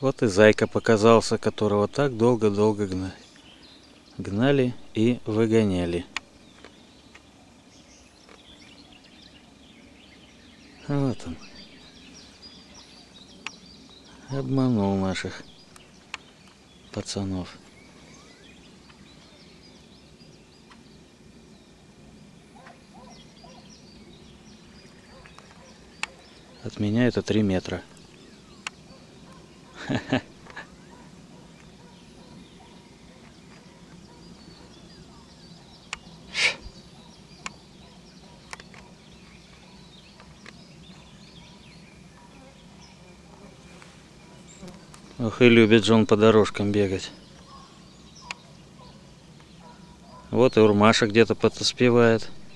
Вот и зайка показался, которого так долго-долго гнали и выгоняли. Вот он. Обманул наших пацанов. От меня это 3 метра. Ох, и любит же он по дорожкам бегать. Вот и Урмаша где-то подоспевает.